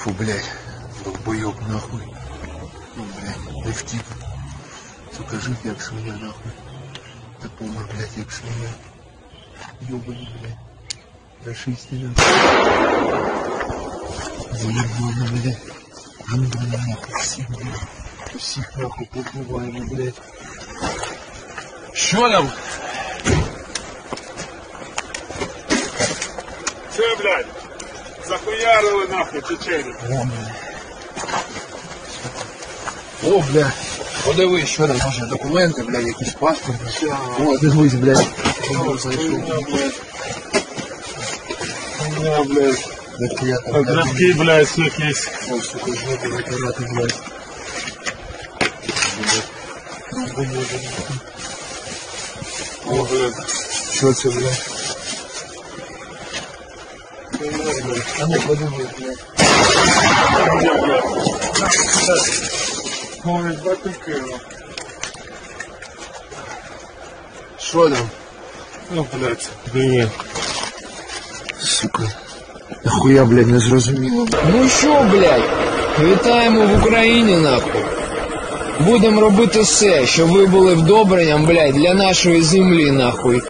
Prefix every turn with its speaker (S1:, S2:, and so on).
S1: Фу, блядь, долбоёб нахуй. Ну, блядь, не втік. Сука, жив як свиня, нахуй. Та помер, блядь, як свиня. Ёбаный, блядь. Расисты, нахуй. Заебано, блядь. Ёбаный, нахуй, всех, блядь. Всех, нахуй, побываем, блядь.
S2: Що там? Це, блядь, захуярили нахуй чечені.
S1: О, блядь. Подивись, що там, може, документи, блядь, якийсь паспорт. О, дивись, блядь.
S2: Ну, блядь. Графки, блядь, якісь.
S1: Ой, сука, жопу витирати, блядь.
S2: О, блядь.
S1: Що це, блядь? А ну, подивись, блядь.
S2: Де, блядь? Ой, батюки.
S1: Що там?
S2: Ну, блядь, диви.
S1: Сука. Нахуя, блядь, не зрозуміло.
S3: Ну що, блядь, вітаємо в Україні, нахуй. Будемо робити все, щоб ви були вдобренням, блядь, для нашої землі, нахуй.